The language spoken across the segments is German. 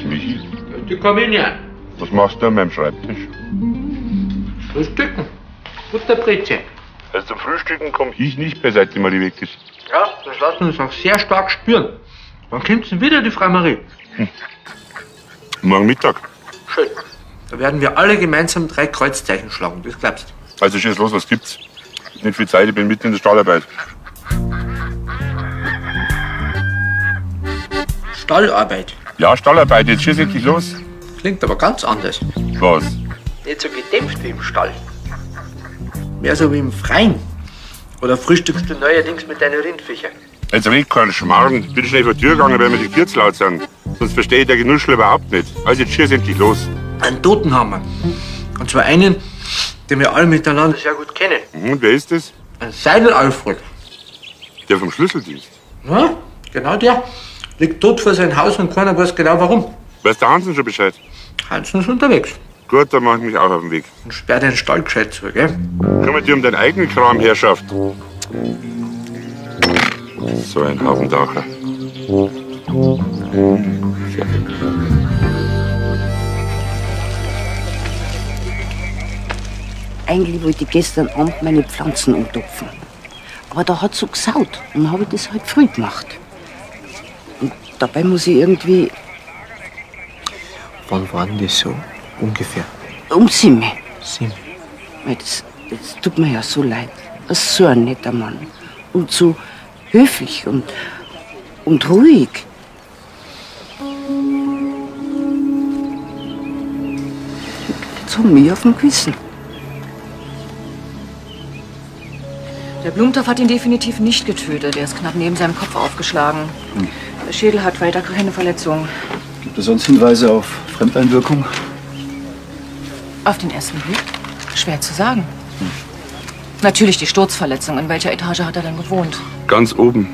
Michi. Die komme ich nicht. Was machst du an meinem Schreibtisch? Frühstücken. Butterbreze. Also zum Frühstücken komme ich nicht mehr, seit die Marie weg ist. Ja, das lassen wir uns auch sehr stark spüren. Wann kommt denn wieder die Frau Marie? Morgen Mittag. Schön. Da werden wir alle gemeinsam 3 Kreuzzeichen schlagen, das glaubst du. Also schieß los, was gibt's? Nicht viel Zeit, ich bin mitten in der Stallarbeit. Stallarbeit. Ja, Stallarbeit, jetzt schieß endlich los. Klingt aber ganz anders. Was? Nicht so gedämpft wie im Stall. Mehr so wie im Freien. Oder frühstückst du neuerdings mit deinen Rindviechern? Jetzt red keinen Schmarrn. Ich bin schnell vor die Tür gegangen, weil mir die Tür zu laut sind. Sonst verstehe ich der Genuschel überhaupt nicht. Also jetzt schieß endlich los. Einen Toten haben wir. Und zwar einen, den wir alle miteinander sehr gut kennen. Und wer ist das? Ein Seidel Alfred. Der vom Schlüsseldienst. Ja, genau der. Liegt tot vor seinem Haus und keiner weiß genau warum. Weiß der Hansen schon Bescheid? Hansen ist unterwegs. Gut, dann mach ich mich auch auf den Weg. Und sperr den Stall gescheit zu, gell? Kümmere dich um deinen eigenen Kram, Herrschaft. So ein Haubentacher. Eigentlich wollte ich gestern Abend meine Pflanzen umtopfen. Aber da hat's so gesaut und habe ich das halt früh gemacht. Und dabei muss ich irgendwie Wann war denn das so? Ungefähr. um 7. 7. Weil das tut mir ja so leid. Er ist so ein netter Mann. Und so höflich und ruhig. Jetzt haben wir auf dem Gewissen. Der Blumentopf hat ihn definitiv nicht getötet. Er ist knapp neben seinem Kopf aufgeschlagen. Der Schädel hat weiter keine Verletzungen. Gibt es sonst Hinweise auf Fremdeinwirkung? Auf den ersten Blick? Schwer zu sagen. Natürlich die Sturzverletzung. In welcher Etage hat er denn gewohnt? Ganz oben.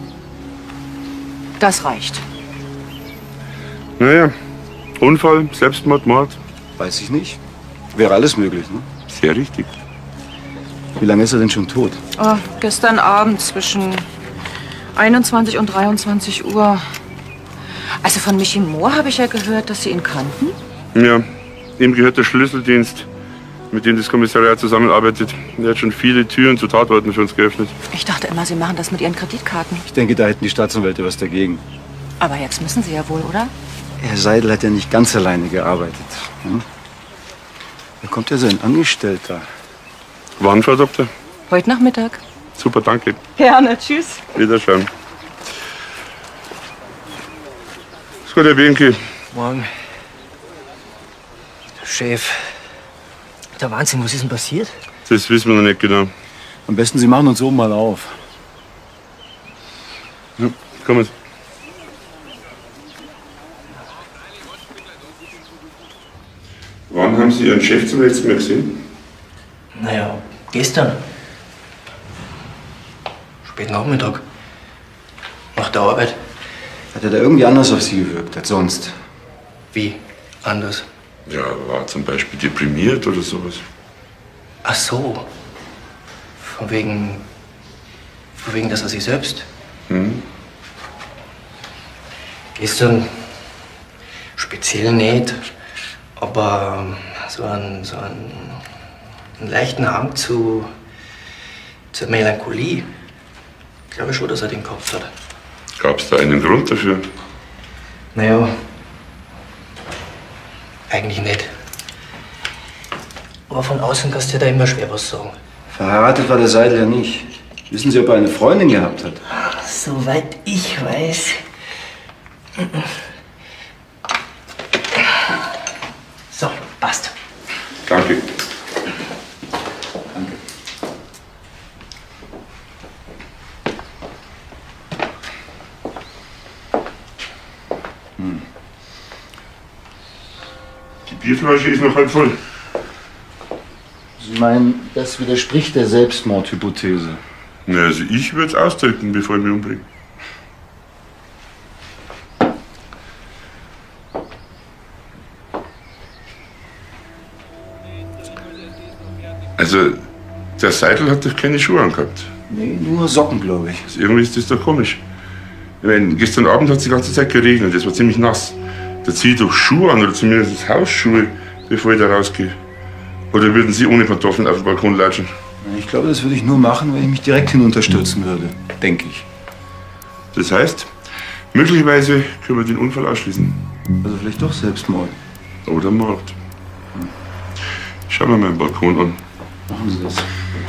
Das reicht. Naja, Unfall, Selbstmord, Mord. Weiß ich nicht. Wäre alles möglich, ne? Sehr richtig. Wie lange ist er denn schon tot? Oh, gestern Abend zwischen 21 und 23 Uhr. Also von Michi Mohr habe ich ja gehört, dass Sie ihn kannten. Ja, ihm gehört der Schlüsseldienst, mit dem das Kommissariat zusammenarbeitet. Er hat schon viele Türen zu Tatorten für uns geöffnet. Ich dachte immer, Sie machen das mit Ihren Kreditkarten. Ich denke, da hätten die Staatsanwälte was dagegen. Aber jetzt müssen Sie ja wohl, oder? Herr Seidel hat ja nicht ganz alleine gearbeitet. Hm? Da kommt ja sein Angestellter. Wann, Frau Doktor? Heute Nachmittag. Super, danke. Gerne, tschüss. Wiederschauen. Ist gut, Herr Bienke. Morgen. Chef. Der Wahnsinn, was ist denn passiert? Das wissen wir noch nicht genau. Am besten, Sie machen uns oben mal auf. Ja, kommen. Wann haben Sie Ihren Chef zum letzten Mal gesehen? Naja, gestern. Spät Nachmittag. Nach der Arbeit. Hat er da irgendwie anders auf Sie gewirkt als sonst? Wie? Anders? Ja, war zum Beispiel deprimiert oder sowas. Ach so. Von wegen, dass er sich selbst. Hm? Gestern speziell nicht, aber so einen leichten Hang zur Melancholie. Ich glaube schon, dass er den Kopf hat. Gab es da einen Grund dafür? Naja, eigentlich nicht. Aber von außen kannst du dir da immer schwer was sagen. Verheiratet war der Seidel ja nicht. Wissen Sie, ob er eine Freundin gehabt hat? Soweit ich weiß. So, passt. Danke. Danke. Die Bierflasche ist noch halb voll. Sie meinen, das widerspricht der Selbstmordhypothese? Na, also ich würde es ausdrücken, bevor ich mich umbringe. Also, der Seidel hat doch keine Schuhe angehabt. Nee, nur Socken, glaube ich. Also irgendwie ist das doch komisch. Ich meine, gestern Abend hat es die ganze Zeit geregnet, es war ziemlich nass. Da ziehe ich doch Schuhe an oder zumindest Hausschuhe, bevor ich da rausgehe. Oder würden Sie ohne Pantoffeln auf den Balkon latschen? Ich glaube, das würde ich nur machen, wenn ich mich direkt hinunterstürzen würde. Denke ich. Das heißt, möglicherweise können wir den Unfall ausschließen. Also vielleicht doch Selbstmord. Oder Mord. Schauen wir mal den Balkon an. Machen Sie das.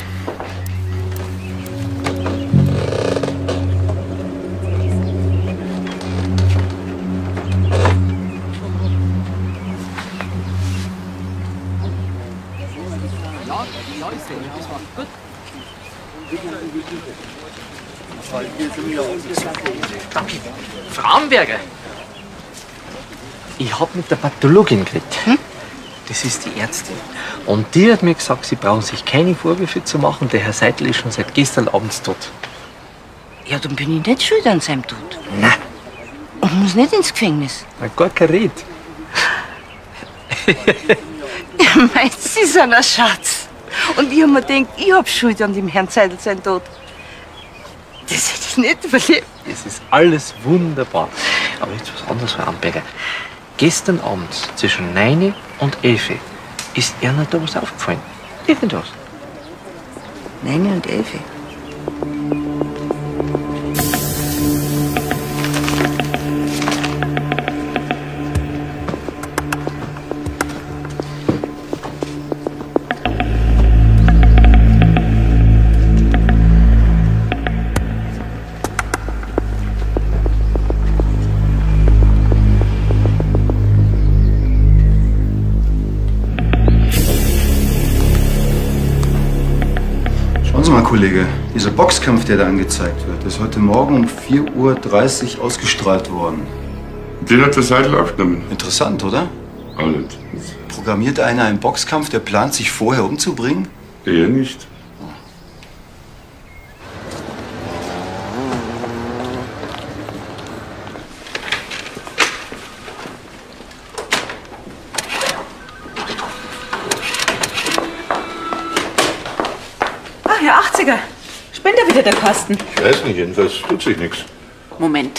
Danke. Frau Amberger. Ich hab mit der Pathologin geredet. Das ist die Ärztin. Und die hat mir gesagt, Sie brauchen sich keine Vorwürfe zu machen. Der Herr Seidel ist schon seit gestern Abend tot. Ja, dann bin ich nicht schuld an seinem Tod. Nein. Und muss nicht ins Gefängnis. Gar kein Red. Ja, meinst du, Sie sind ein Schatz. Und ich hab mir gedacht, ich hab Schuld an dem Herrn Seidel sein Tod. Das hätte ich nicht überlebt. Es ist alles wunderbar. Aber jetzt was anderes, Frau Amberger. Gestern Abend zwischen 9 und 11 ist Ihnen da was aufgefallen? Irgendwas? 9 und 11. Schauen Sie mal, Kollege, dieser Boxkampf, der da angezeigt wird, ist heute Morgen um 4:30 Uhr ausgestrahlt worden. Den hat der Seidel aufgenommen. Interessant, oder? Alles. Programmiert einer einen Boxkampf, der plant, sich vorher umzubringen? Eher nicht. Ach, Herr 80er. Spinnt da wieder der Kasten? Ich weiß nicht, jedenfalls tut sich nichts. Moment.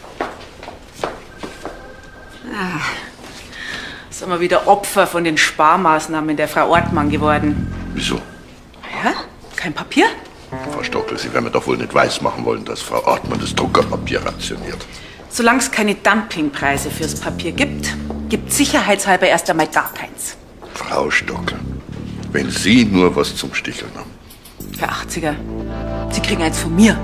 Sind wir wieder Opfer von den Sparmaßnahmen der Frau Ortmann geworden? Wieso? Ja? Kein Papier? Frau Stockel, Sie werden mir doch wohl nicht weismachen wollen, dass Frau Ortmann das Druckerpapier rationiert. Solange es keine Dumpingpreise fürs Papier gibt, gibt sicherheitshalber erst einmal gar keins. Frau Stockel, wenn Sie nur was zum Sticheln haben. Herr 80er, Sie kriegen eins von mir.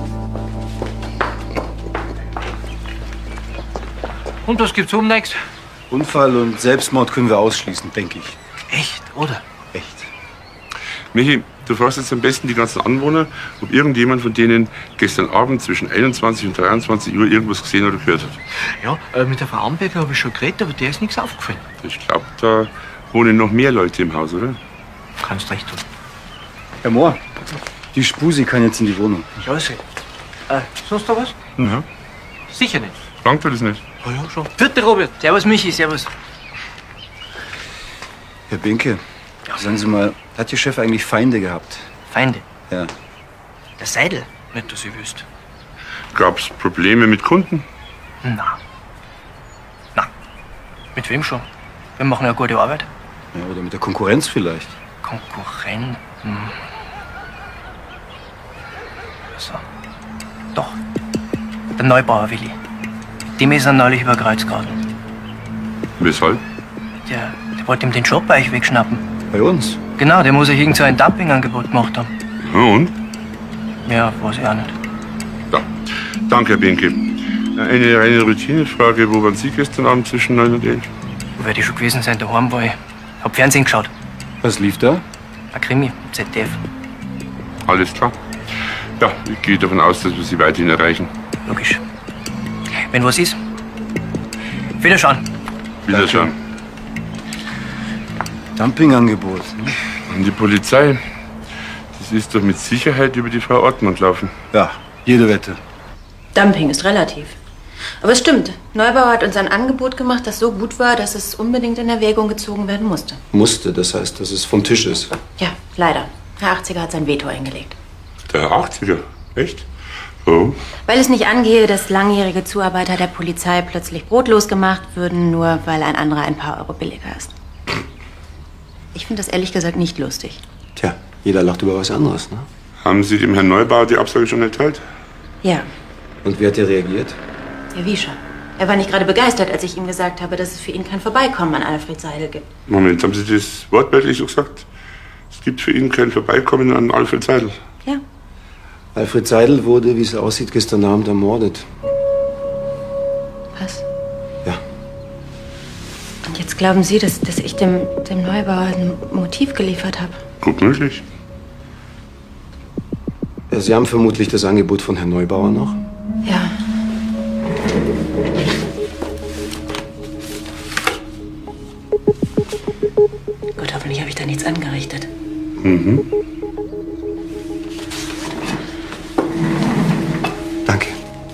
Und was gibt's oben nächst? Unfall und Selbstmord können wir ausschließen, denke ich. Echt, oder? Echt. Michi, du fragst jetzt am besten die ganzen Anwohner, ob irgendjemand von denen gestern Abend zwischen 21 und 23 Uhr irgendwas gesehen oder gehört hat. Ja, mit der Frau Amberger habe ich schon geredet, aber der ist nichts aufgefallen. Ich glaube, da wohnen noch mehr Leute im Haus, oder? Kannst recht tun. Herr Mohr, die Spusi kann jetzt in die Wohnung. Ja, sicher. Sonst noch was? Ja. Sicher nicht. Langt dir das nicht? Oh ja, schon. Vierte Robert. Servus, Michi, servus. Herr Binke, sagen Sie mal, hat Ihr Chef eigentlich Feinde gehabt? Feinde. Ja. Der Seidel, nicht, dass ihr wüsst. Gab's Probleme mit Kunden? Na. Na. Mit wem schon? Wir machen ja gute Arbeit. Ja, oder mit der Konkurrenz vielleicht? Konkurrenten. So. Doch. Der Neubauer Willi. Dem ist er neulich über Kreuz geraten. Weshalb? Der wollte ihm den Job bei euch wegschnappen. Bei uns? Genau, der muss euch irgend so ein Dumpingangebot gemacht haben. Ja, und? Ja, weiß ich auch nicht. Ja. Danke, Herr Binke. Eine reine Routinefrage. Wo waren Sie gestern Abend zwischen 9 und 11? Wo werde ich schon gewesen sein? Daheim war ich. Hab Fernsehen geschaut. Was lief da? Ein Krimi, ZDF. Alles klar. Ja, ich gehe davon aus, dass wir Sie weiterhin erreichen. Logisch. Wenn was ist, Wiederschauen. Wiederschauen. Dumpingangebot. Ne? Und die Polizei, das ist doch mit Sicherheit über die Frau Ortmann gelaufen. Ja, jede Wette. Dumping ist relativ. Aber es stimmt. Neubauer hat uns ein Angebot gemacht, das so gut war, dass es unbedingt in Erwägung gezogen werden musste. Musste, das heißt, dass es vom Tisch ist. Ja, leider. Herr 80er hat sein Veto eingelegt. Der 80er? Echt? Oh. Weil es nicht angehe, dass langjährige Zuarbeiter der Polizei plötzlich brotlos gemacht würden, nur weil ein anderer ein paar Euro billiger ist. Ich finde das ehrlich gesagt nicht lustig. Tja, jeder lacht über was anderes, ne? Haben Sie dem Herrn Neubauer die Absage schon erteilt? Ja, Und wie hat er reagiert? ja, wie schon. Er war nicht gerade begeistert, als ich ihm gesagt habe, dass es für ihn kein Vorbeikommen an Alfred Seidel gibt. Moment, haben Sie das wortwörtlich so gesagt? Es gibt für ihn kein Vorbeikommen an Alfred Seidel. Ja. Alfred Seidel wurde, wie es aussieht, gestern Abend ermordet. Was? Ja. Und jetzt glauben Sie, dass ich dem Neubauer ein Motiv geliefert habe? Gut möglich. Ja, Sie haben vermutlich das Angebot von Herrn Neubauer noch? Ja. Gut, hoffentlich habe ich da nichts angerichtet. Mhm. Danke.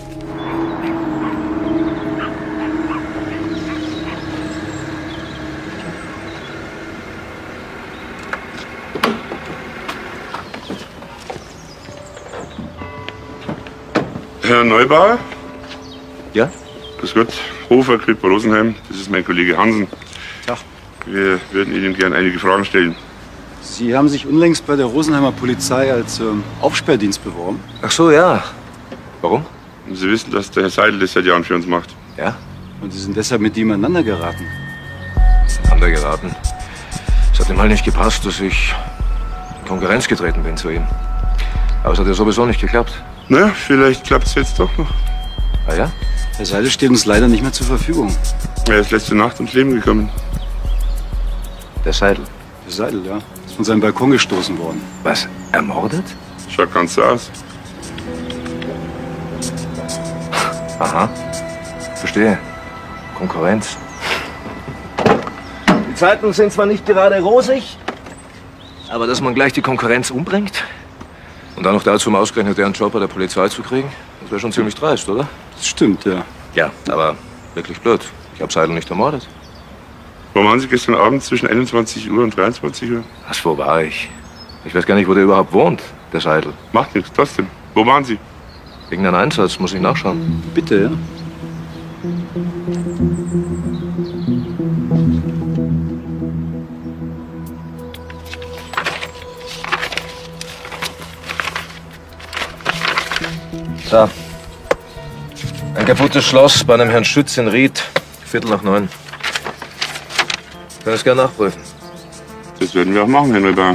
Herr Neubauer? Ja? Grüß Gott, Hofer, Kripp, Rosenheim. Das ist mein Kollege Hansen. Tag. Wir würden Ihnen gern einige Fragen stellen. Sie haben sich unlängst bei der Rosenheimer Polizei als Aufsperrdienst beworben. Ach so, ja. Warum? Und Sie wissen, dass der Herr Seidel das seit Jahren für uns macht. Ja, Und Sie sind deshalb mit ihm aneinander geraten. aneinander geraten. Es hat ihm halt nicht gepasst, dass ich in Konkurrenz getreten bin zu ihm. Aber es hat ja sowieso nicht geklappt. Na, vielleicht klappt es jetzt doch noch. Ah ja? Herr Seidel steht uns leider nicht mehr zur Verfügung. Er ist letzte Nacht ums Leben gekommen. Der Seidel. Herr Seidel, ja. Ist von seinem Balkon gestoßen worden. Was? Ermordet? Schaut ganz so aus. Aha. Verstehe. Konkurrenz. Die Zeiten sind zwar nicht gerade rosig, Aber dass man gleich die Konkurrenz umbringt und dann noch dazu, um ausgerechnet deren Job bei der Polizei zu kriegen, das wäre schon ziemlich dreist, oder? Das stimmt, ja. Ja, aber wirklich blöd. Ich habe Seidel nicht ermordet. Wo waren Sie gestern Abend zwischen 21 Uhr und 23 Uhr? Was, wo war ich? Ich weiß gar nicht, wo der überhaupt wohnt, der Seidel. Macht nichts, trotzdem. Wo waren Sie? Irgendein Einsatz, muss ich nachschauen. Bitte, ja. Da. Ein kaputtes Schloss bei einem Herrn Schütz in Ried. 8:45. Können es gerne nachprüfen. Das werden wir auch machen, Herr Neubauer.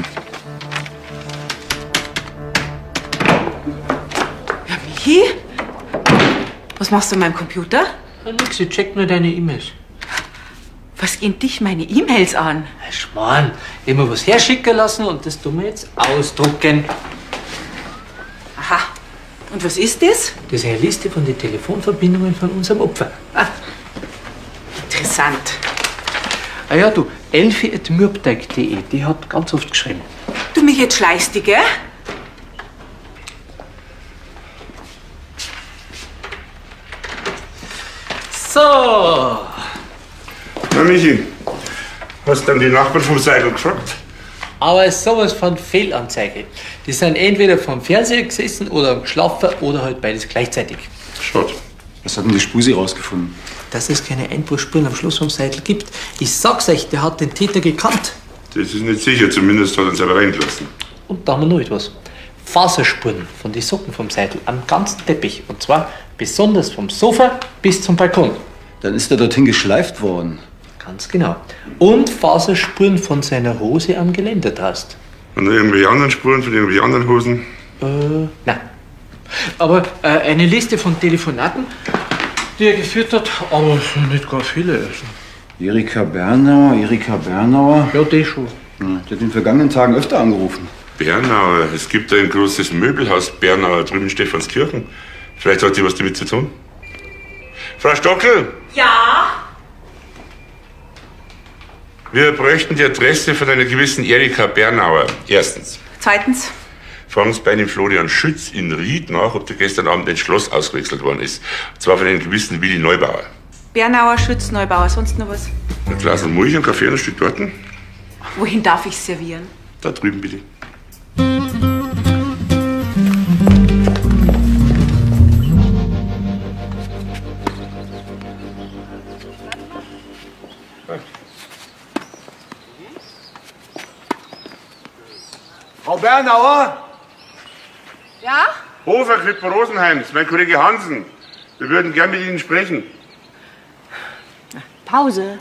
Michi? Was machst du an meinem Computer? Ja, nix, ich check nur deine E-Mails. Was gehen dich meine E-Mails an? Herr Schmarrn, immer was herschicken lassen und das tun wir jetzt ausdrucken. Aha. Und was ist das? Das ist eine Liste von den Telefonverbindungen von unserem Opfer. Ah, Interessant. ah ja, du, elfi@mürbteig.de, die hat ganz oft geschrieben. Du mich jetzt schleichst, gell? So, Na, Michi, hast dann die Nachbarn vom Seidel gefragt? aber sowas von Fehlanzeige. Die sind entweder vom Fernseher gesessen oder geschlafen oder halt beides gleichzeitig. Schaut. Was hat denn die Spusi rausgefunden? Dass es keine Einbruchsspuren am Schluss vom Seidel gibt. Ich sag's euch, der hat den Täter gekannt. Das ist nicht sicher, zumindest hat er uns aber reingelassen. Und da haben wir noch etwas. Faserspuren von den Socken vom Seidel am ganzen Teppich. Und zwar besonders vom Sofa bis zum Balkon. Dann ist er dorthin geschleift worden. Ganz genau. Und Faserspuren von seiner Hose am Geländetrast. Und irgendwelche anderen Spuren von irgendwelchen anderen Hosen? Nein. Aber eine Liste von Telefonaten, die er geführt hat, aber es sind nicht gar viele. Erika Bernauer. Ja, die schon. Die hat in den vergangenen Tagen öfter angerufen. Bernauer. Es gibt ein großes Möbelhaus Bernauer drüben in Stephanskirchen. Vielleicht hat die was damit zu tun. Frau Stockel? Ja? Wir bräuchten die Adresse von einer gewissen Erika Bernauer. Erstens. Zweitens. Fragen Sie bei einem Florian Schütz in Ried nach, ob der gestern Abend ins Schloss ausgewechselt worden ist. Und zwar von einem gewissen Willi Neubauer. Bernauer, Schütz, Neubauer, sonst noch was? Ein Glas und Milch, ein Kaffee und ein Stück Torten. Wohin darf ich servieren? Da drüben bitte. Bernauer? Ja? Hofer, Klipper, Rosenheim, das ist mein Kollege Hansen. Wir würden gern mit Ihnen sprechen. Pause.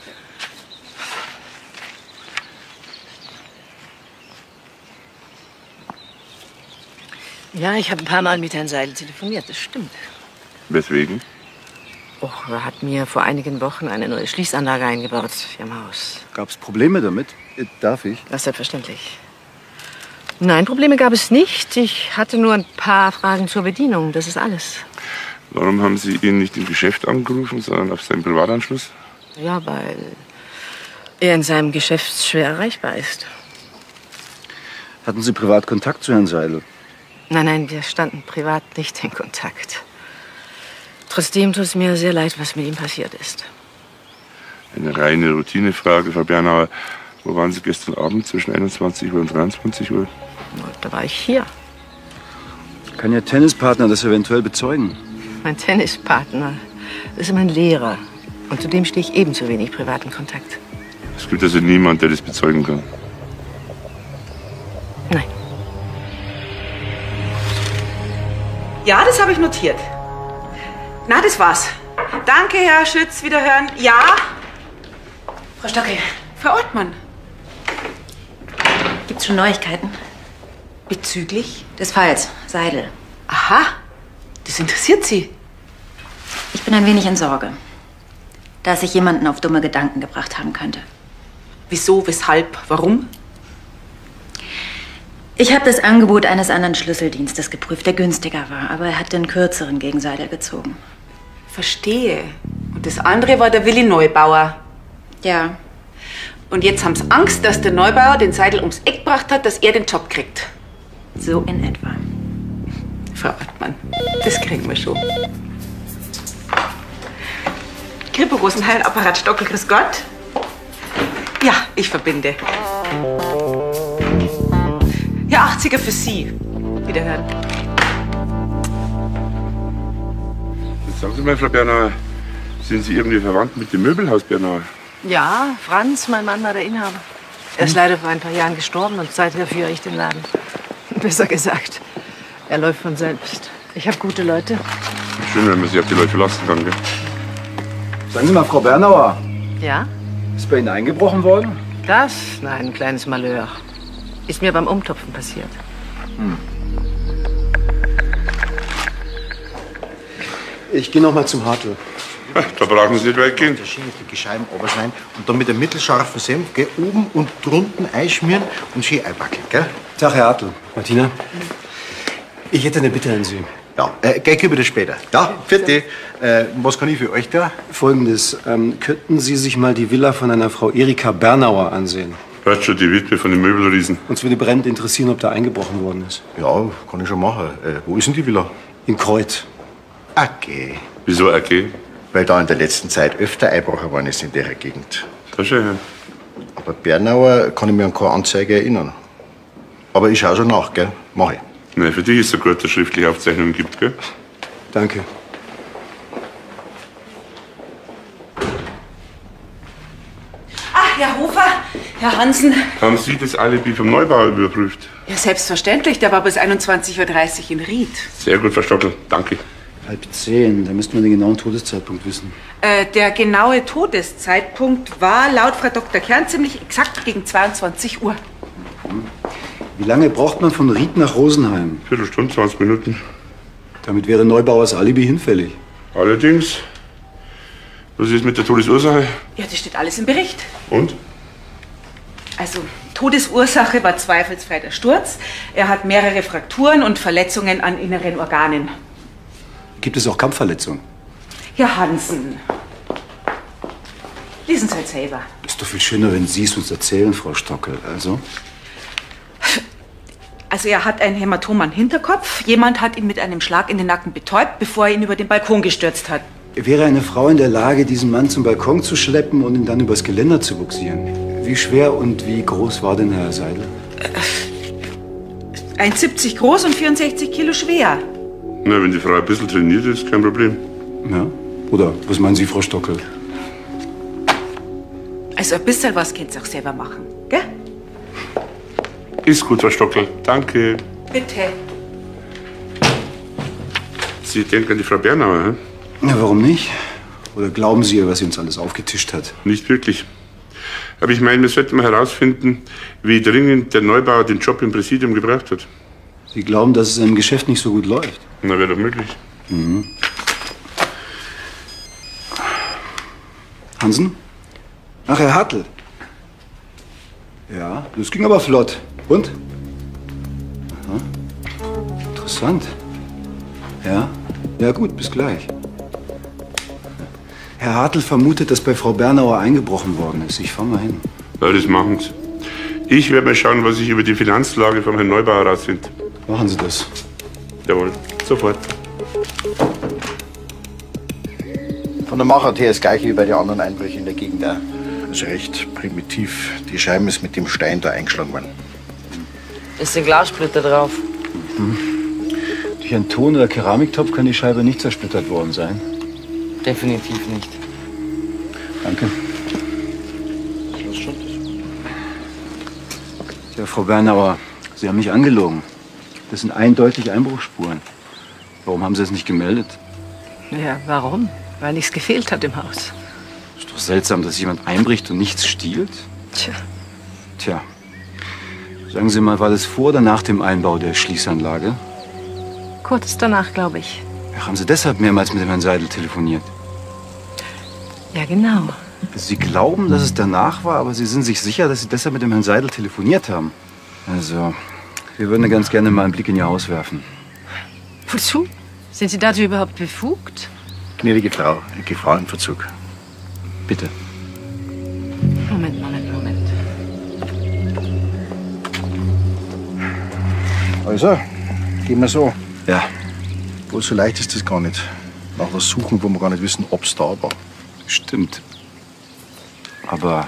Ja, ich habe ein paar Mal mit Herrn Seidel telefoniert, das stimmt. Weswegen? Och, er hat mir vor einigen Wochen eine neue Schließanlage eingebaut hier im Haus. Gab's Probleme damit? Darf ich? Das ist selbstverständlich. Nein, Probleme gab es nicht. Ich hatte nur ein paar Fragen zur Bedienung, das ist alles. Warum haben Sie ihn nicht im Geschäft angerufen, sondern auf seinen Privatanschluss? Ja, weil er in seinem Geschäft schwer erreichbar ist. Hatten Sie privat Kontakt zu Herrn Seidel? Nein, wir standen privat nicht in Kontakt. Trotzdem tut es mir sehr leid, was mit ihm passiert ist. Eine reine Routinefrage, Frau Bernauer. Wo waren Sie gestern Abend zwischen 21 Uhr und 23 Uhr? Da war ich hier. Kann Ihr Tennispartner das eventuell bezeugen? Mein Tennispartner ist mein Lehrer. Und zudem stehe ich ebenso wenig privaten Kontakt. Es gibt also niemanden, der das bezeugen kann. Nein. Ja, das habe ich notiert. Na, das war's. Danke, Herr Schütz. Wiederhören. Ja? Frau Stocke, Frau Ortmann. gibt's schon Neuigkeiten? Bezüglich? Des Falls, Seidel. Aha, das interessiert Sie. Ich bin ein wenig in Sorge, dass ich jemanden auf dumme Gedanken gebracht haben könnte. Wieso, weshalb, warum? Ich habe das Angebot eines anderen Schlüsseldienstes geprüft, der günstiger war, aber er hat den kürzeren gegen Seidel gezogen. Verstehe. Und das andere war der Willi Neubauer. Ja. Und jetzt haben sie Angst, dass der Neubauer den Seidel ums Eck gebracht hat, dass er den Job kriegt. So in etwa. Frau Ortmann, das kriegen wir schon. Krippe Rosenheim, Apparat Stockel, grüß Gott. Ja, ich verbinde. Ja, 80er für Sie. Wiederhören. Jetzt sagen Sie mal, Frau Bernauer, sind Sie irgendwie verwandt mit dem Möbelhaus Bernauer? Ja, Franz, mein Mann, war der Inhaber. Er ist leider vor ein paar Jahren gestorben und seither führe ich den Laden. Besser gesagt, er läuft von selbst. Ich habe gute Leute. Schön, wenn man sich auf die Leute verlassen kann, gell? Sagen Sie mal, Frau Bernauer, Ja? ist bei Ihnen eingebrochen worden? Das? Nein, ein kleines Malheur. Ist mir beim Umtopfen passiert. Ich gehe noch mal zum Hartl. Da brauchen Sie nicht weit gehen. Der schöne Scheiben runterschneiden und dann mit einem mittelscharfen Senf gell, oben und drunten einschmieren und schön einwackeln, gell? Tag, Herr Hartl. Martina, ich hätte eine Bitte an Sie. Ja, gell, können wir das später. Ja, vierte. Was kann ich für euch da? Folgendes, könnten Sie sich mal die Villa von einer Frau Erika Bernauer ansehen? Hört schon, die Witwe von den Möbelriesen. Uns würde brennend interessieren, ob da eingebrochen worden ist. Ja, kann ich schon machen. Wo ist denn die Villa? In Kreuth. Okay. Wieso okay? Weil da in der letzten Zeit öfter Einbrecher worden ist in der Gegend. Das ist schön. Aber Bernauer kann ich mich an keine Anzeige erinnern. Aber ich schaue schon nach, gell? Mach ich. Nein, für dich ist es so gut, dass es schriftliche Aufzeichnungen gibt, gell? Danke. Ach, Herr Hofer, Herr Hansen. Haben Sie das Alibi vom Neubauer überprüft? Ja, selbstverständlich. Der war bis 21:30 Uhr in Ried. Sehr gut, Frau Stockel. Danke. 9:30, da müssten wir den genauen Todeszeitpunkt wissen. Der genaue Todeszeitpunkt war laut Frau Dr. Kern ziemlich exakt gegen 22 Uhr. Wie lange braucht man von Ried nach Rosenheim? Viertelstunde, 20 Minuten. Damit wäre Neubauers Alibi hinfällig. Allerdings, was ist mit der Todesursache? Ja, das steht alles im Bericht. Und? Also, Todesursache war zweifelsfrei der Sturz. Er hat mehrere Frakturen und Verletzungen an inneren Organen. Gibt es auch Kampfverletzungen? Herr Hansen, lesen Sie halt selber. Ist doch viel schöner, wenn Sie es uns erzählen, Frau Stockel. Also er hat ein Hämatom am Hinterkopf. Jemand hat ihn mit einem Schlag in den Nacken betäubt, bevor er ihn über den Balkon gestürzt hat. Wäre eine Frau in der Lage, diesen Mann zum Balkon zu schleppen und ihn dann übers Geländer zu bugsieren? Wie schwer und wie groß war denn Herr Seidel? 1,70 groß und 64 Kilo schwer. Na, wenn die Frau ein bisschen trainiert ist, kein Problem. Ja? Oder was meinen Sie, Frau Stockel? Also ein bisschen was könnt ihr auch selber machen, gell? Ist gut, Frau Stockel. Danke. Bitte. Sie denken an die Frau Bernauer, hm? Na, warum nicht? Oder glauben Sie ihr, was sie uns alles aufgetischt hat? Nicht wirklich. Aber ich meine, wir sollten mal herausfinden, wie dringend der Neubauer den Job im Präsidium gebraucht hat. Sie glauben, dass es im Geschäft nicht so gut läuft? Na, wäre doch möglich. Mhm. Hansen? Ach, Herr Hartl. Ja, das ging aber flott. Und? Aha. Interessant. Ja? Ja gut, bis gleich. Herr Hartl vermutet, dass bei Frau Bernauer eingebrochen worden ist. Ich fahr mal hin. Ja, das machen Sie. Ich werde mal schauen, was ich über die Finanzlage von Herrn Neubauer herausfinde. Machen Sie das. Jawohl, sofort. Von der Machart her ist gleich wie bei den anderen Einbrüchen in der Gegend auch. Also recht primitiv. Die Scheibe ist mit dem Stein da eingeschlagen worden. Ist ein Glassplitter drauf. Mhm. Durch einen Ton- oder Keramiktopf kann die Scheibe nicht zersplittert worden sein. Definitiv nicht. Danke. Ja, Frau Bernauer, Sie haben mich angelogen. Das sind eindeutig Einbruchsspuren. Warum haben Sie es nicht gemeldet? Ja, warum? Weil nichts gefehlt hat im Haus. Ist doch seltsam, dass jemand einbricht und nichts stiehlt. Tja. Sagen Sie mal, war das vor oder nach dem Einbau der Schließanlage? Kurz danach, glaube ich. Ach, haben Sie deshalb mehrmals mit dem Herrn Seidel telefoniert? Ja, genau. Sie glauben, dass es danach war, aber Sie sind sich sicher, dass Sie deshalb mit dem Herrn Seidel telefoniert haben? Also, wir würden ganz gerne mal einen Blick in Ihr Haus werfen. Wozu? Sind Sie dazu überhaupt befugt? Gnädige Frau, Gefahr im Verzug. Bitte. Moment. Also, gehen wir so. Ja. Wohl so leicht ist das gar nicht. Nach was suchen, wo wir gar nicht wissen, ob es da war. Stimmt. Aber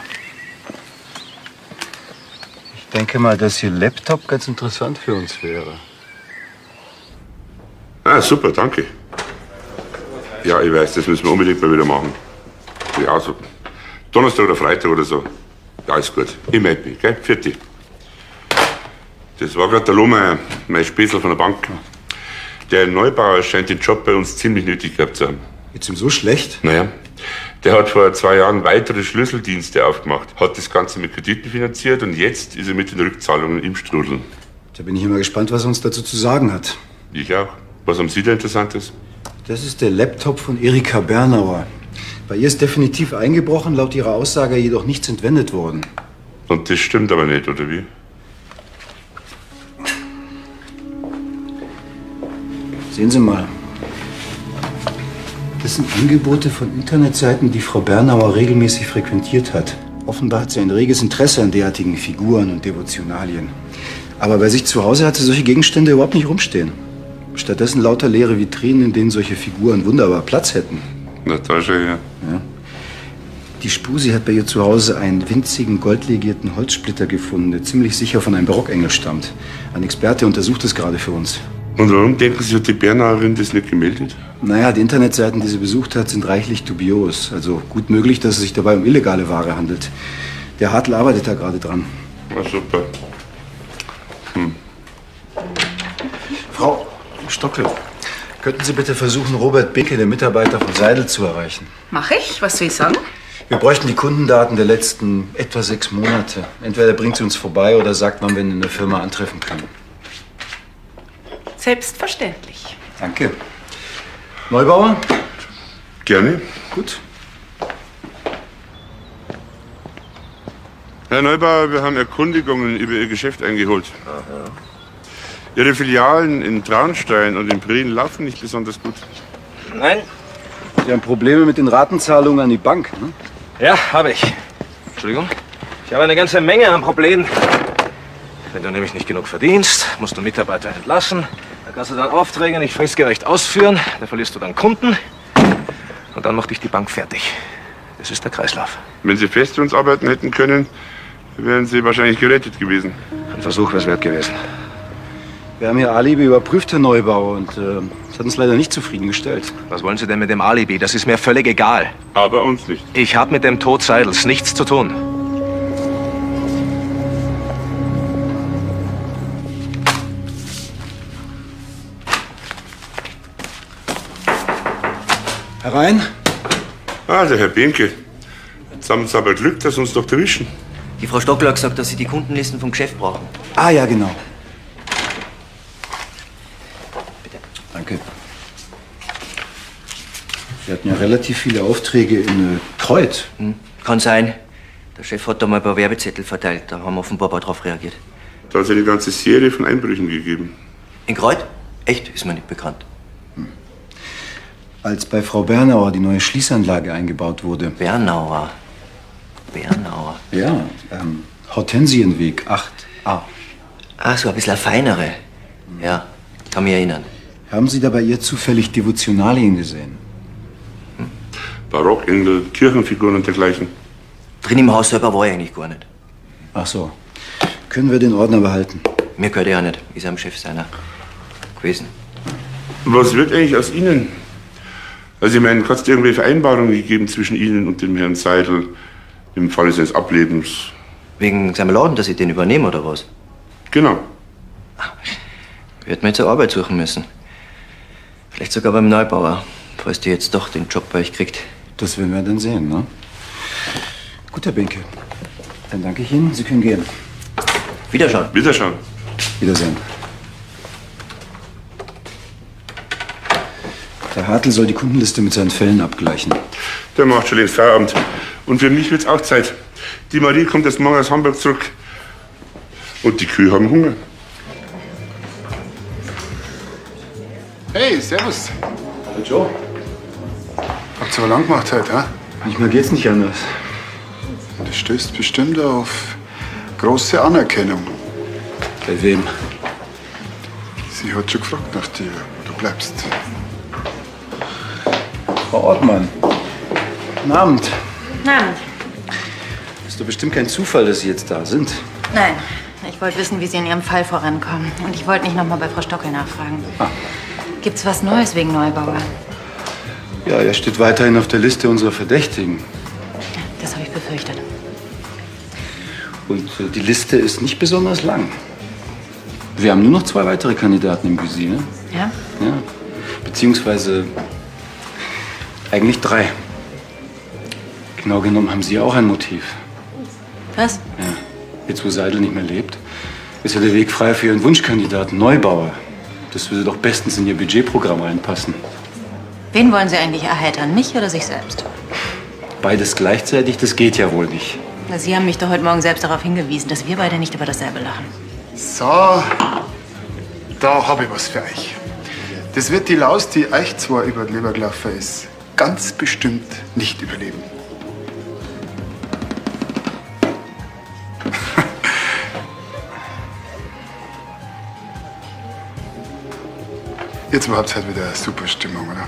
ich denke mal, dass Ihr Laptop ganz interessant für uns wäre. Ah, super, danke. Ja, ich weiß, das müssen wir unbedingt mal wieder machen. Ja, so Donnerstag oder Freitag oder so. Ja, ist gut. Ich melde mich, gell? Vierte. Das war gerade der Lohmeier, mein Späßel von der Bank. Der Neubauer scheint den Job bei uns ziemlich nötig gehabt zu haben. Geht's ihm so schlecht? Naja, der hat vor 2 Jahren weitere Schlüsseldienste aufgemacht, hat das Ganze mit Krediten finanziert und jetzt ist er mit den Rückzahlungen im Strudeln. Da bin ich immer gespannt, was er uns dazu zu sagen hat. Ich auch. Was haben Sie da Interessantes? Das ist der Laptop von Erika Bernauer. Bei ihr ist definitiv eingebrochen, laut ihrer Aussage jedoch nichts entwendet worden. Und das stimmt aber nicht, oder wie? Sehen Sie mal. Das sind Angebote von Internetseiten, die Frau Bernauer regelmäßig frequentiert hat. Offenbar hat sie ein reges Interesse an derartigen Figuren und Devotionalien. Aber bei sich zu Hause hat sie solche Gegenstände überhaupt nicht rumstehen. Stattdessen lauter leere Vitrinen, in denen solche Figuren wunderbar Platz hätten. Na, da schon, ja. Ja. Die Spusi hat bei ihr zu Hause einen winzigen, goldlegierten Holzsplitter gefunden, der ziemlich sicher von einem Barockengel stammt. Ein Experte untersucht es gerade für uns. Und warum denken Sie, hat die Bernauerin das nicht gemeldet? Naja, die Internetseiten, die sie besucht hat, sind reichlich dubios. Also gut möglich, dass es sich dabei um illegale Ware handelt. Der Hartl arbeitet da gerade dran. Na, super. Frau Stockel, könnten Sie bitte versuchen, Robert Binke, den Mitarbeiter von Seidel, zu erreichen? Mach ich? Was soll ich sagen? Wir bräuchten die Kundendaten der letzten etwa 6 Monate. Entweder bringt sie uns vorbei oder sagt, wann wir ihn in der Firma antreffen können. Selbstverständlich. Danke. Neubauer? Gerne. Gut. Herr Neubauer, wir haben Erkundigungen über Ihr Geschäft eingeholt. Aha. Ihre Filialen in Traunstein und in Prien laufen nicht besonders gut. Nein. Sie haben Probleme mit den Ratenzahlungen an die Bank, ne? Ja, habe ich. Entschuldigung. Ich habe eine ganze Menge an Problemen. Wenn du nämlich nicht genug verdienst, musst du Mitarbeiter entlassen. Dann kannst du dann Aufträge nicht fristgerecht ausführen. Da verlierst du dann Kunden. Und dann macht dich die Bank fertig. Das ist der Kreislauf. Wenn Sie fest für uns arbeiten hätten können, wären Sie wahrscheinlich gerettet gewesen. Ein Versuch wäre es wert gewesen. Wir haben Ihr Alibi überprüft, Herr Neubauer, und es hat uns leider nicht zufriedengestellt. Was wollen Sie denn mit dem Alibi? Das ist mir völlig egal. Aber uns nicht. Ich habe mit dem Tod Seidels nichts zu tun. Herein. Ah, der Herr Benke. Jetzt haben Sie aber Glück, dass Sie uns doch erwischen. Die Frau Stockler hat gesagt, dass Sie die Kundenlisten vom Geschäft brauchen. Ah, ja, genau. Bitte. Danke. Wir hatten ja relativ viele Aufträge in Kreuth. Kann sein. Der Chef hat da mal ein paar Werbezettel verteilt. Da haben offenbar ein paar drauf reagiert. Da hat es eine ganze Serie von Einbrüchen gegeben. In Kreuth? Echt? Ist mir nicht bekannt. Als bei Frau Bernauer die neue Schließanlage eingebaut wurde. Bernauer? Ja, Hortensienweg 8a. Ah, so ein bisschen eine feinere. Ja, kann mich erinnern. Haben Sie da bei ihr zufällig Devotionalien gesehen? Barockengel, Kirchenfiguren und dergleichen. Drin im Haus selber war ich eigentlich gar nicht. Ach so. Können wir den Ordner behalten? Mir gehört er ja nicht. Ist am Chef seiner gewesen. Was wird eigentlich aus Ihnen? Also ich meine, hat es irgendwelche Vereinbarungen gegeben zwischen Ihnen und dem Herrn Seidel im Falle seines Ablebens? Wegen seinem Laden, dass ich den übernehme, oder was? Genau. Wird mir jetzt eine Arbeit suchen müssen. Vielleicht sogar beim Neubauer, falls die jetzt doch den Job bei euch kriegt. Das werden wir dann sehen, ne? Gut, Herr Benke. Dann danke ich Ihnen. Sie können gehen. Wiederschauen. Wiederschauen. Wiedersehen. Der Hartl soll die Kundenliste mit seinen Fällen abgleichen. Der macht schon längst Feierabend. Und für mich wird's auch Zeit. Die Marie kommt erst morgen aus Hamburg zurück. Und die Kühe haben Hunger. Hey, servus. Hallo Joe. Habt's aber lang gemacht heute, ha? Manchmal geht's nicht anders. Das stößt bestimmt auf große Anerkennung. Bei wem? Sie hat schon gefragt nach dir, wo du bleibst. Frau Ortmann. Guten Abend. Guten Abend. Ist doch bestimmt kein Zufall, dass Sie jetzt da sind. Nein, ich wollte wissen, wie Sie in Ihrem Fall vorankommen. Und ich wollte nicht noch mal bei Frau Stockel nachfragen. Gibt's was Neues wegen Neubauer? Ja, er steht weiterhin auf der Liste unserer Verdächtigen. Das habe ich befürchtet. Und die Liste ist nicht besonders lang. Wir haben nur noch 2 weitere Kandidaten im Visier. Ne? Ja? Ja. Beziehungsweise eigentlich 3. Genau genommen haben Sie auch ein Motiv. Was? Ja. Jetzt, wo Seidel nicht mehr lebt, ist ja der Weg frei für Ihren Wunschkandidaten Neubauer. Das würde doch bestens in Ihr Budgetprogramm reinpassen. Wen wollen Sie eigentlich erheitern? Mich oder sich selbst? Beides gleichzeitig, das geht ja wohl nicht. Na, Sie haben mich doch heute Morgen selbst darauf hingewiesen, dass wir beide nicht über dasselbe lachen. So, da habe ich was für euch. Das wird die Laus, die euch zwar über die Leber gelaufen ist, ganz bestimmt nicht überleben. Jetzt überhaupt halt wieder super Stimmung, oder?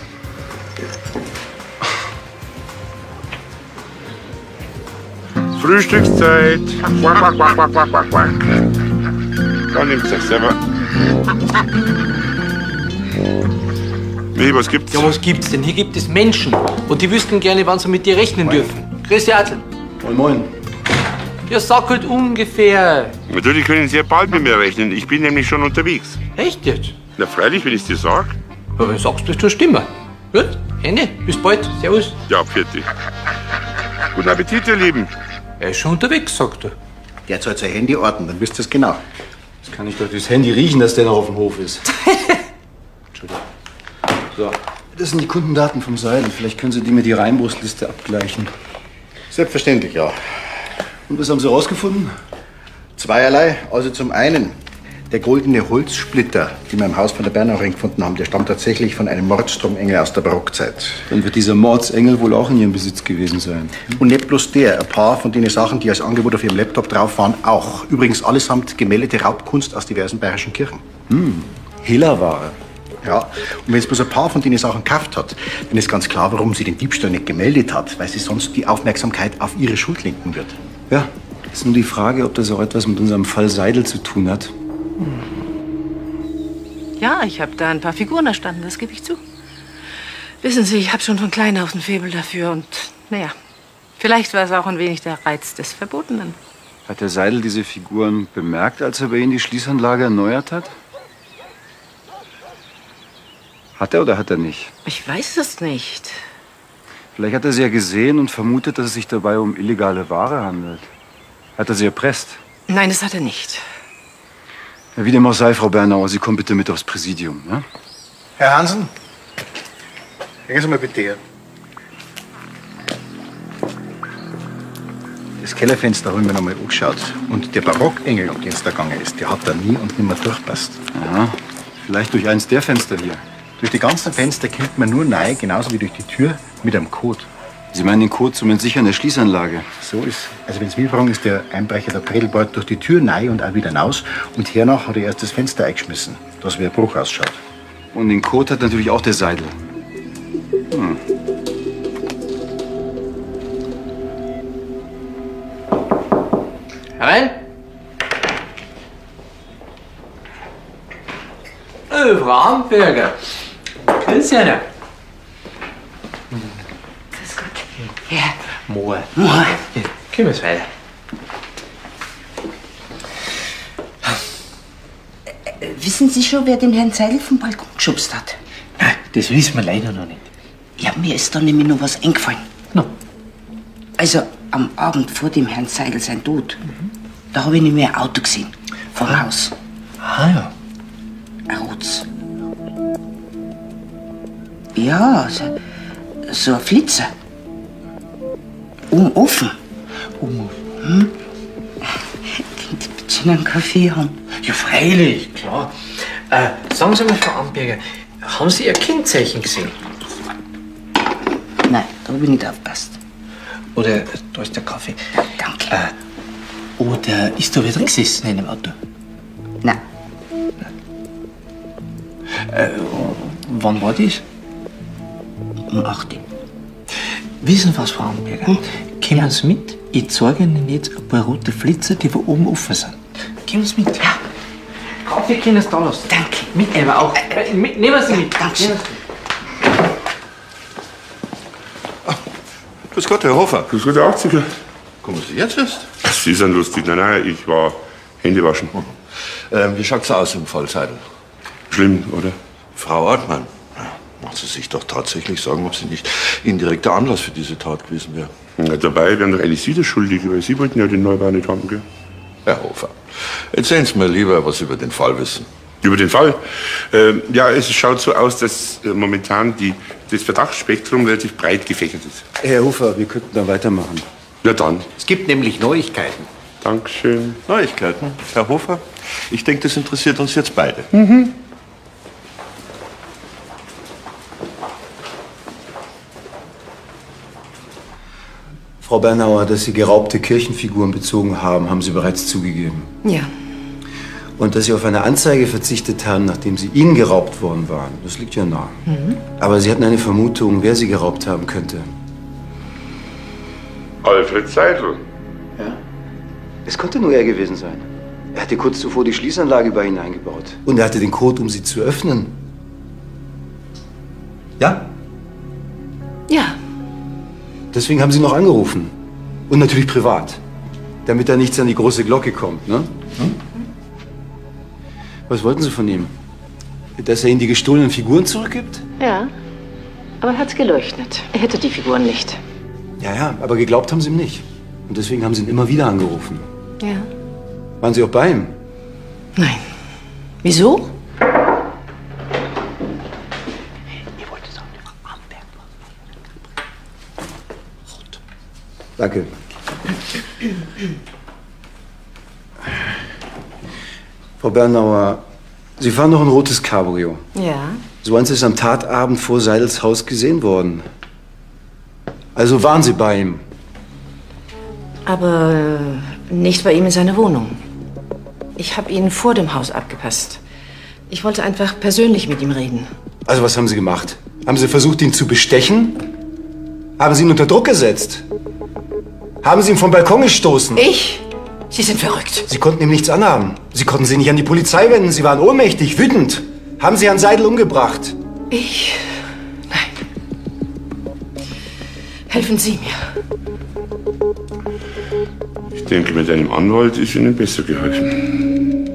Frühstückszeit. Quack, quack, quack, quack, quack, quack, quack. Dann nimmt's euch selber. Wie, was gibt's? Ja, was gibt's denn? Hier gibt es Menschen. Und die wüssten gerne, wann sie mit dir rechnen dürfen. Grüß dich, Adel. Moin, moin. Ja, sag halt ungefähr. Natürlich können sehr bald mit mir rechnen. Ich bin nämlich schon unterwegs. Echt jetzt? Na freilich, wenn ich's dir sag. Aber wenn du sagst, das tut stimmen. Gut, Ende. Bis bald. Servus. Ja, fertig. Guten Appetit, ihr Lieben. Er ist schon unterwegs, sagt er. Der soll sein Handy orten, dann wisst ihr es genau. Das kann ich doch durchs Handy riechen, dass der noch auf dem Hof ist. Entschuldigung. So, das sind die Kundendaten vom Seidel. Vielleicht können Sie die mit Ihrer Einbruchsliste abgleichen. Selbstverständlich, ja. Und was haben Sie rausgefunden? Zweierlei. Also zum einen, der goldene Holzsplitter, den wir im Haus von der Bernauerin gefunden haben, der stammt tatsächlich von einem Mordstromengel aus der Barockzeit. Dann wird dieser Mordsengel wohl auch in Ihrem Besitz gewesen sein. Und nicht bloß der, ein paar von den Sachen, die als Angebot auf Ihrem Laptop drauf waren, auch. Übrigens allesamt gemeldete Raubkunst aus diversen bayerischen Kirchen. Hehlerware. Ja, und wenn es bloß ein paar von den Sachen gekauft hat, dann ist ganz klar, warum sie den Diebstahl nicht gemeldet hat, weil sie sonst die Aufmerksamkeit auf ihre Schuld lenken wird. Ja, ist nur die Frage, ob das auch etwas mit unserem Fall Seidel zu tun hat. Ja, ich habe da ein paar Figuren erstanden, das gebe ich zu. Wissen Sie, ich habe schon von klein auf ein Faible dafür und, naja, vielleicht war es auch ein wenig der Reiz des Verbotenen. Hat der Seidel diese Figuren bemerkt, als er bei Ihnen die Schließanlage erneuert hat? Hat er oder hat er nicht? Ich weiß es nicht. Vielleicht hat er sie ja gesehen und vermutet, dass es sich dabei um illegale Ware handelt. Hat er sie erpresst? Nein, das hat er nicht. Ja, wie dem auch sei, Frau Bernauer, Sie kommen bitte mit aufs Präsidium. Ja? Herr Hansen, gehen Sie mal bitte her. Das Kellerfenster habe ich mir noch mal angeschaut. Und der Barockengel, um den es da gegangen ist, der hat da nie und nimmer durchpasst. Aha. Vielleicht durch eins der Fenster hier. Durch die ganzen Fenster kommt man nur rein, genauso wie durch die Tür, mit einem Code. Sie meinen den Code zum Entsichern der Schließanlage? So ist. Also wenn Sie mich fragen, ist der Einbrecher der Prädelbart durch die Tür rein und auch wieder raus. Und hernach hat er erst das Fenster eingeschmissen, dass wie ein Bruch ausschaut. Und den Code hat natürlich auch der Seidel. Hm. Herein! Frau Amberger. Grüß Sie. Grüß Gott. Ja. Moa. Moa. Können wir es weiter? Wissen Sie schon, wer den Herrn Seidel vom Balkon geschubst hat? Nein, das wissen wir leider noch nicht. Ja, mir ist da nämlich noch was eingefallen. No. Also, am Abend vor dem Herrn Seidel sein Tod, da habe ich nämlich ein Auto gesehen. Vom Haus. Ah ja. Ein rotes. Ja, so ein Flitzer. Offen. Hm? Könnt ihr bitte schon einen Kaffee haben? Ja, freilich, klar. Sagen Sie mal, Frau Amberger, haben Sie Ihr Kennzeichen gesehen? Nein, da habe ich nicht aufgepasst. Oder da ist der Kaffee. Danke. Oder ist da wer drin gesessen in dem Auto? Nein. Wann war das? Um 8 Uhr. Wissen Sie was, Frau Amberger? Kommen Sie mit? Ich zeige Ihnen jetzt ein paar rote Flitzer, die von oben offen sind. Kommen Sie mit. Ja. Kaffee können Sie da lassen. Danke. Mitnehmen auch. Nehmen Sie mit. Dankeschön. Grüß Gott, Herr Hofer. Grüß Gott, Herr Akziger. Kommen Sie jetzt erst? Sie sind lustig. Nein, ich war Hände waschen. Wie schaut's aus im Fall Seidel? Schlimm, oder? Frau Ortmann, macht Sie sich doch tatsächlich sagen, ob sie nicht indirekter Anlass für diese Tat gewesen wäre. Ja, dabei wären doch eigentlich Sie das Schuldige, weil Sie wollten ja den Neubau nicht haben, gell? Herr Hofer, erzählen Sie mir lieber, was Sie über den Fall wissen. Über den Fall? Ja, es schaut so aus, dass momentan das Verdachtsspektrum relativ breit gefächert ist. Herr Hofer, wir könnten da weitermachen. Ja, dann. Es gibt nämlich Neuigkeiten. Dankeschön. Neuigkeiten? Herr Hofer, ich denke, das interessiert uns jetzt beide. Frau Bernauer, dass Sie geraubte Kirchenfiguren bezogen haben, haben Sie bereits zugegeben. Ja. Und dass Sie auf eine Anzeige verzichtet haben, nachdem Sie Ihnen geraubt worden waren, das liegt ja nah. Aber Sie hatten eine Vermutung, wer Sie geraubt haben könnte. Alfred Seidel. Ja. Es konnte nur er gewesen sein. Er hatte kurz zuvor die Schließanlage bei Ihnen eingebaut. Und er hatte den Code, um sie zu öffnen. Ja? Ja. Deswegen haben Sie noch angerufen. Und natürlich privat. Damit da nichts an die große Glocke kommt, ne? Was wollten Sie von ihm? Dass er Ihnen die gestohlenen Figuren zurückgibt? Ja. Aber er hat's geleugnet. Er hätte die Figuren nicht. Ja, aber geglaubt haben Sie ihm nicht. Und deswegen haben Sie ihn immer wieder angerufen. Ja. Waren Sie auch bei ihm? Nein. Wieso? Danke. Frau Bernauer, Sie fahren noch ein rotes Cabrio. Ja. So eins ist am Tatabend vor Seidels Haus gesehen worden. Also waren Sie bei ihm? Aber nicht bei ihm in seiner Wohnung. Ich habe ihn vor dem Haus abgepasst. Ich wollte einfach persönlich mit ihm reden. Also was haben Sie gemacht? Haben Sie versucht, ihn zu bestechen? Haben Sie ihn unter Druck gesetzt? Haben Sie ihn vom Balkon gestoßen? Ich? Sie sind verrückt. Sie konnten ihm nichts anhaben. Sie konnten sich nicht an die Polizei wenden. Sie waren ohnmächtig, wütend. Haben Sie Herrn Seidel umgebracht? Ich? Nein. Helfen Sie mir. Ich denke, mit einem Anwalt ist Ihnen besser geholfen.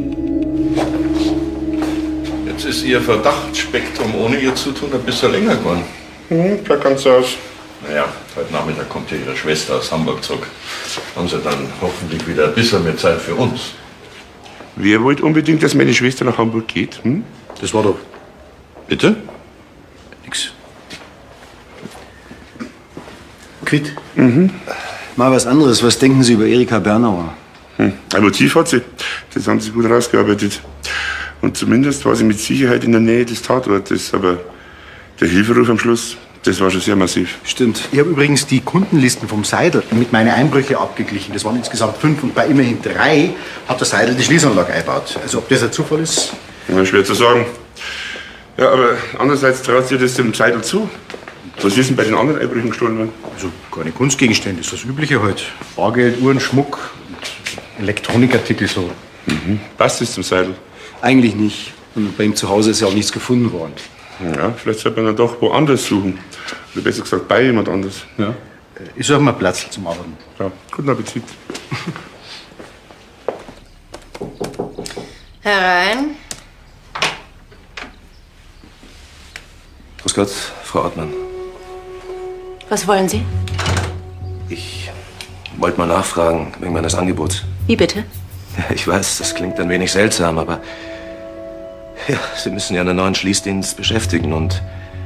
Jetzt ist Ihr Verdachtsspektrum ohne Ihr Zutun ein bisschen länger geworden. Klar kann's aus. Naja, heute Nachmittag kommt ja Ihre Schwester aus Hamburg zurück. Haben Sie dann hoffentlich wieder ein bisschen mehr Zeit für uns. Wer wollte unbedingt, dass meine Schwester nach Hamburg geht? Hm? Das war doch. Bitte? Nix. Quitt. Mal was anderes. Was denken Sie über Erika Bernauer? Ein Motiv hat sie. Das haben sie gut rausgearbeitet. Und zumindest war sie mit Sicherheit in der Nähe des Tatortes. Aber der Hilferuf am Schluss, das war schon sehr massiv. Stimmt. Ich habe übrigens die Kundenlisten vom Seidel mit meinen Einbrüchen abgeglichen. Das waren insgesamt 5 und bei immerhin 3 hat der Seidel die Schließanlage eingebaut. Also ob das ein Zufall ist? Ja, schwer zu sagen. Ja, aber andererseits traut sie das dem Seidel zu. Was ist denn bei den anderen Einbrüchen gestohlen worden? Also keine Kunstgegenstände, das ist das Übliche halt. Bargeld, Uhren, Schmuck und Elektronikartikel so. Passt das zum Seidel? Eigentlich nicht. Und bei ihm zu Hause ist ja auch nichts gefunden worden. Ja, vielleicht sollte man dann doch woanders suchen. Oder besser gesagt bei jemand anders. Ja. Ich suche mal Platz zum Arbeiten. Ja, guten Appetit. Herein. Grüß Gott, Frau Ortmann. Was wollen Sie? Ich wollte mal nachfragen wegen meines Angebots. Wie bitte? Ja, ich weiß, das klingt ein wenig seltsam, aber ja, Sie müssen ja einen neuen Schließdienst beschäftigen und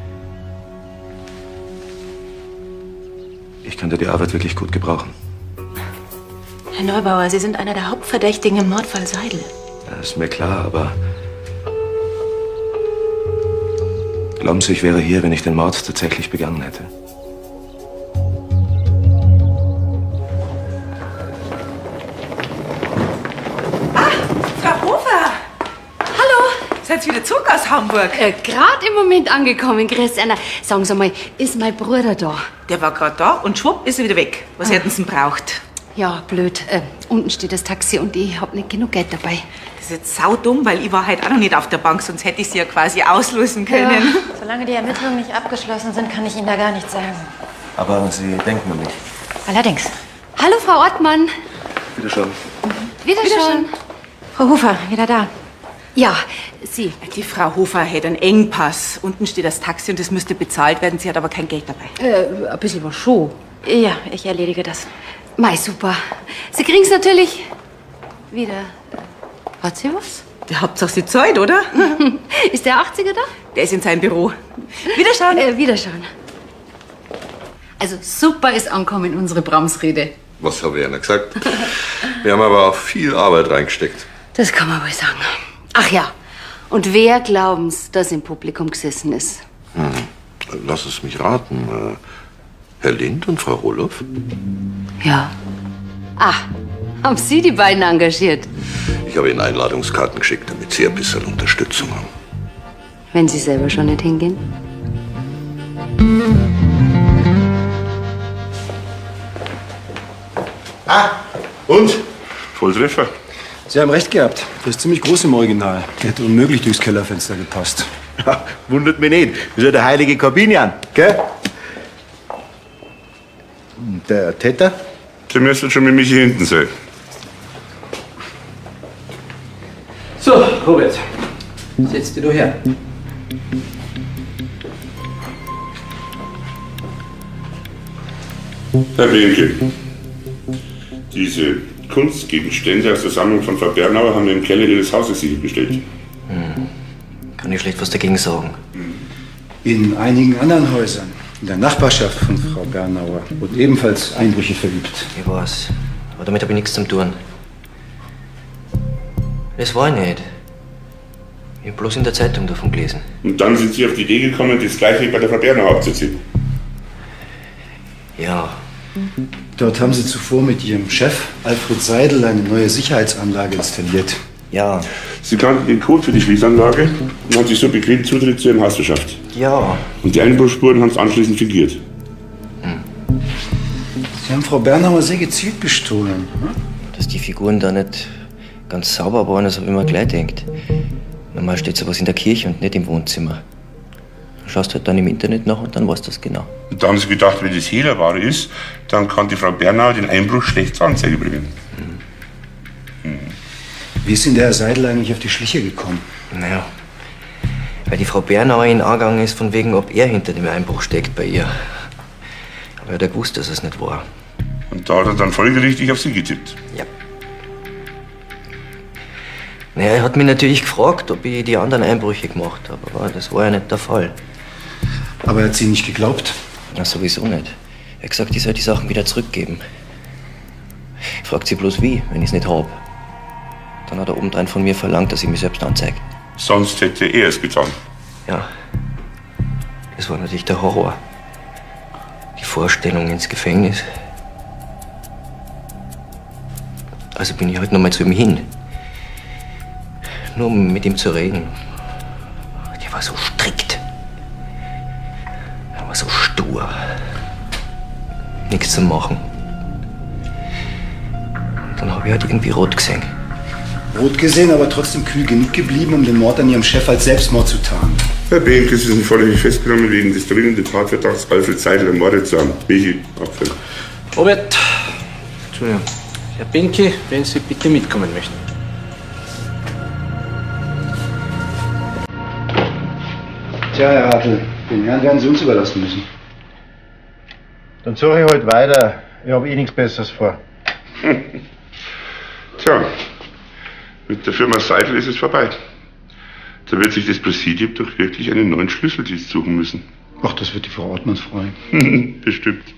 ich könnte die Arbeit wirklich gut gebrauchen. Herr Neubauer, Sie sind einer der Hauptverdächtigen im Mordfall Seidel. Ja, ist mir klar, aber glauben Sie, ich wäre hier, wenn ich den Mord tatsächlich begangen hätte? Seid ihr wieder zurück aus Hamburg? Gerade im Moment angekommen, Christiana. Sagen Sie mal, ist mein Bruder da? Der war gerade da und schwupp ist er wieder weg. Was hätten Sie denn braucht? Ja, blöd. Unten steht das Taxi und ich hab nicht genug Geld dabei. Das ist jetzt saudumm, weil ich war halt auch noch nicht auf der Bank, sonst hätte ich sie ja quasi auslösen können. Ja. Solange die Ermittlungen nicht abgeschlossen sind, kann ich Ihnen da gar nichts sagen. Aber Sie denken an mich. Allerdings. Hallo, Frau Ortmann. Wiederschauen. Wiederschauen. Frau Hofer, wieder da. Ja, Sie. Die Frau Hofer hätte einen Engpass. Unten steht das Taxi und es müsste bezahlt werden. Sie hat aber kein Geld dabei. Ein bisschen was schon. Ja, ich erledige das. Mei, super. Sie kriegen's natürlich wieder. Hat sie was? Der Hauptsache sie zahlt, oder? Ist der 80er da? Der ist in seinem Büro. Wiederschauen. Wiederschauen. Also super ist ankommen, unsere Brahms-Rede. Was habe ich Ihnen gesagt? Wir haben aber auch viel Arbeit reingesteckt. Das kann man wohl sagen. Ach ja, und wer glauben's, dass im Publikum gesessen ist? Lass es mich raten. Herr Lind und Frau Roloff? Ja. Ah, haben Sie die beiden engagiert? Ich habe Ihnen Einladungskarten geschickt, damit Sie ein bisschen Unterstützung haben. Wenn Sie selber schon nicht hingehen? Und? Volltreffer. Sie haben recht gehabt. Das ist ziemlich groß im Original. Der hätte unmöglich durchs Kellerfenster gepasst. Ja, wundert mich nicht. Das ist ja der heilige Corbinian, gell? Und der Täter? Der müsste schon mit mich hier hinten sein. So, Robert, setz dich da her. Herr Winkel, diese Kunstgegenstände aus der Sammlung von Frau Bernauer haben wir im Keller Ihres Hauses sichergestellt. Kann ich schlecht was dagegen sagen. In einigen anderen Häusern, in der Nachbarschaft von Frau Bernauer, wurden ebenfalls Einbrüche verübt. Ich weiß, aber damit habe ich nichts zu tun. Das war ich nicht. Ich habe bloß in der Zeitung davon gelesen. Und dann sind Sie auf die Idee gekommen, das Gleiche bei der Frau Bernauer abzuziehen. Ja. Dort haben Sie zuvor mit Ihrem Chef, Alfred Seidel, eine neue Sicherheitsanlage installiert. Ja. Sie kannten den Code für die Schließanlage und haben sich so bequem Zutritt zu Ihrem Haus verschafft. Ja. Und die Einbruchsspuren haben es anschließend fingiert. Sie haben Frau Bernauer sehr gezielt bestohlen. Dass die Figuren da nicht ganz sauber waren, das habe ich mir gleich gedacht. Normal steht sowas in der Kirche und nicht im Wohnzimmer. Du schaust halt dann im Internet nach und dann weißt du das genau. Und da haben Sie gedacht, wenn das Hehlerware ist, dann kann die Frau Bernauer den Einbruch schlecht zur Anzeige bringen. Wie ist denn der Herr Seidel eigentlich auf die Schliche gekommen? Naja, weil die Frau Bernauer in Angang ist, von wegen, ob er hinter dem Einbruch steckt bei ihr. Aber er hat ja gewusst, dass es nicht war. Und da hat er dann folgerichtig auf Sie getippt. Ja. Naja, er hat mich natürlich gefragt, ob ich die anderen Einbrüche gemacht habe, aber das war ja nicht der Fall. Aber er hat Sie nicht geglaubt? Na, sowieso nicht. Er hat gesagt, ich soll die Sachen wieder zurückgeben. Fragt sie bloß wie, wenn ich es nicht hab. Dann hat er obendrein von mir verlangt, dass ich mich selbst anzeige. Sonst hätte er es getan. Ja. Das war natürlich der Horror. Die Vorstellung ins Gefängnis. Also bin ich heute noch mal zu ihm hin. Nur um mit ihm zu reden. Der war so strikt. Er war so stur. Nichts zu machen. Dann habe ich halt irgendwie rot gesehen. Rot gesehen, aber trotzdem kühl genug geblieben, um den Mord an Ihrem Chef als Selbstmord zu tarnen. Herr Benke, Sie sind vorläufig festgenommen wegen des dringenden Tatverdachts, Alfred Seidel ermordet zu haben. Michi, Abfall. Robert, Entschuldigung. Herr Benke, wenn Sie bitte mitkommen möchten. Tja, Herr Hartl, den Herrn werden Sie uns überlassen müssen. Dann suche ich halt weiter. Ich habe nichts Besseres vor. Tja, mit der Firma Seidel ist es vorbei. Da wird sich das Präsidium doch wirklich einen neuen Schlüsseldienst suchen müssen. Ach, das wird die Frau Ortmanns freuen. Bestimmt.